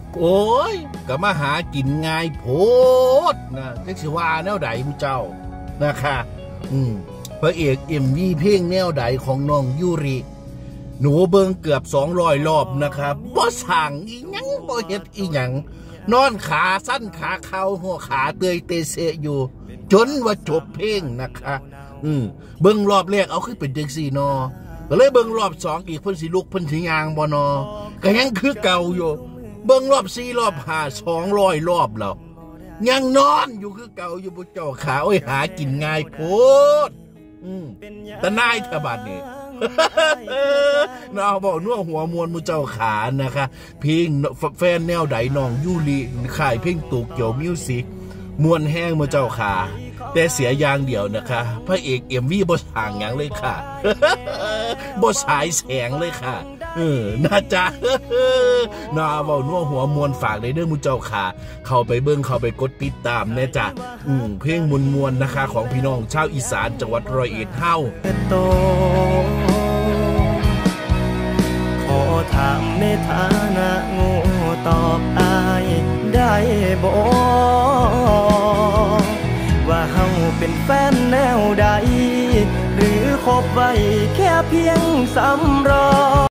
โอ้ยก็มาหากินง่ายโพดนะจักสิว่าแนวใดผู้เจ้านะคะพระเอกMVเพลงแนวใดของน้องยูริหนูเบิ่งเกือบ200 รอบนะครับบ่สั่งอีหยังบ่เฮ็ดอีหยังนอนขาสั้นขาเข่าหัวขาเตยเตเสะอยู่จนว่าจบเพลงนะคะเบิ่งรอบแรกเอาขึ้นเป็นจังซี่นอก็เลยเบิ่งรอบ2อีกเพิ่นสิลุกเพิ่นสิย่างบ่นอก็ยังคือเก่าอยู่เบิ่งรอบ4รอบ5 200 รอบแล้วยังนอนอยู่คือเก่าอยู่บ่เจ้าขาโอ้ยหากินง่ายโพดแต่นายทบาทนี่เอาบอกนัวหัวมวลมูเจ้าขานะคะเพลงแฟนแนวใดน้องยูริขายเพลงโตเกียวมิวสิกมวนแห้งมูเจ้าขาแต่เสียอย่างเดียวนะคะพระเอกMVบ่ห่างอย่างเลยค่ะบ่ฉายแสงเลยค่ะน่าจะน่าเว้านัวหัวมวลฝากในเรื่องมูเจ้าขาเข้าไปเบิ่งเข้าไปกดติดตามแน่จ้ะเพลงมวลๆนะคะของพี่น้องชาวอีสานจังหวัดร้อยเอ็ดเฮาขอถามในฐานะงูตอบอายได้บ่ว่าเฮาเป็นแฟนแนวใดหรือคบไว้แค่เพียงสำรอง